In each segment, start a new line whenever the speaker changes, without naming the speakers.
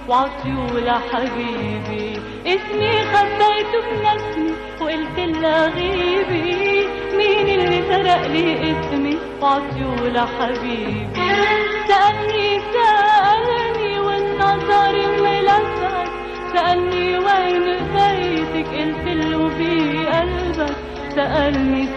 وعطيولة حبيبي. اسمي خبيته بنفسي وقلت لها غيبي، مين اللي سرق لي اسمي وعطيولة حبيبي. سألني والنظر ملسعك، سألني وين بيتك قلتله بقلبك. سألني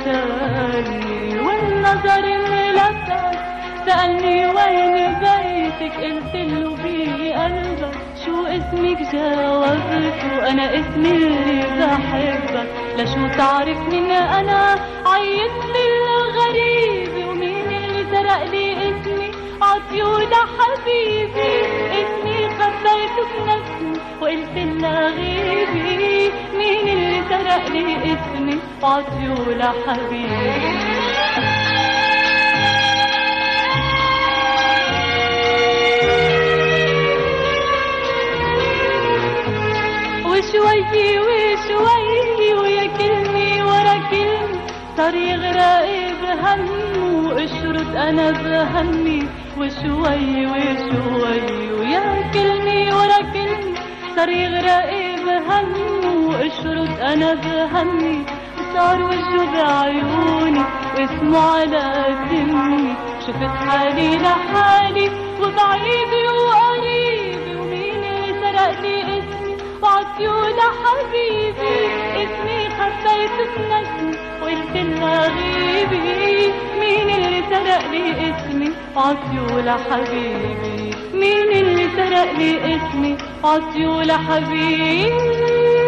والنظر ملسعك، سألني وين بيتك قلتله بقلبك. شو اسمك جاوبته أنا اسمي اللي بحبك. لشو تعرف من أنا عيطت الغريب، ومين اللي سرق لي اسمي عطيولة حبيبي. اسمي خبيته بنفسي وقلت لها غيبي، مين اللي سرق لي اسمي عطيولة حبيبي. وشوي وشوي ويا كلمة ورا كلمة صار يغرق بهم واشرد انا بهمي. وشوي وشوي ويا كلمة ورا كلمة صار يغرق بهم واشرد انا بهمي. صار وجهه بعيوني واسمه على دمي، شفت حالي لحالي وبعيدي وقريبي. ومين اللي سرق لي اسمي وعطيولة حبيبي. اسمي خبيته بنفسي وقلت لها غيبي، مين اللي سرق لي اسمي وعطيولة حبيبي. مين اللي سرق لي اسمي وعطيولة حبيبي.